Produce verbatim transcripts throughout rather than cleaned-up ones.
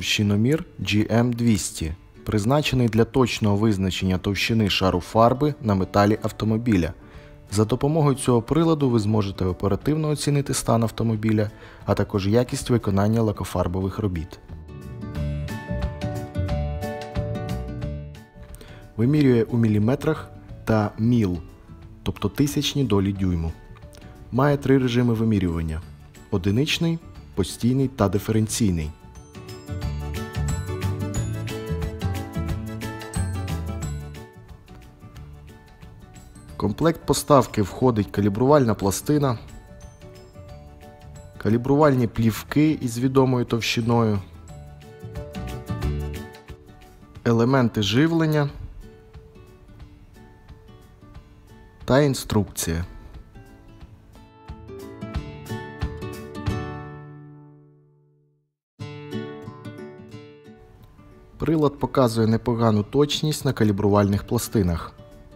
товщиномір джі ем двісті, призначений для точного визначення товщини шару фарби на металі автомобіля. За допомогою цього приладу ви зможете оперативно оцінити стан автомобіля, а також якість виконання лакофарбових робіт. Вимірює у міліметрах та міл, тобто тисячні долі дюйму. Має три режими вимірювання – одиничний, постійний та диференційний. В комплект поставки входить калібрувальна пластина, калібрувальні плівки із відомою товщиною, елементи живлення та інструкція. Прилад показує непогану точність на калібрувальних пластинах.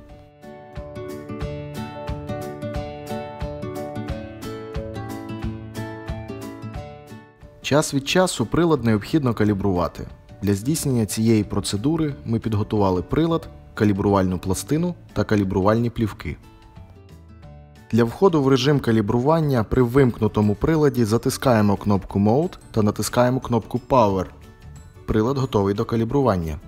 Час від часу прилад необхідно калібрувати. Для здійснення цієї процедури ми підготували прилад, калібрувальну пластину та калібрувальні плівки. Для входу в режим калібрування при вимкнутому приладі затискаємо кнопку Mode та натискаємо кнопку Power. Прилад готовий до калібрування.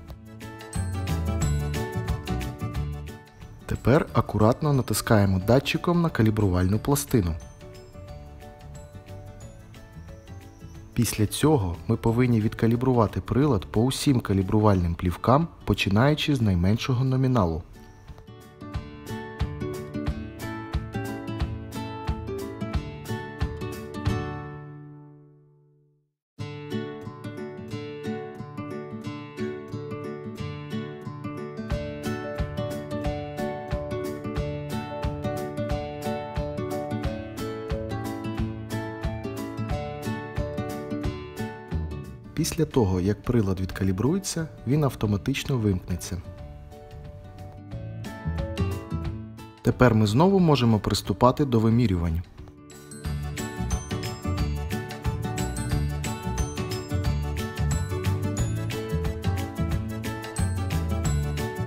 Тепер акуратно натискаємо датчиком на калібрувальну пластину. Після цього ми повинні відкалібрувати прилад по усім калібрувальним плівкам, починаючи з найменшого номіналу. Після того, як прилад відкалібрується, він автоматично вимкнеться. Тепер ми знову можемо приступати до вимірювань.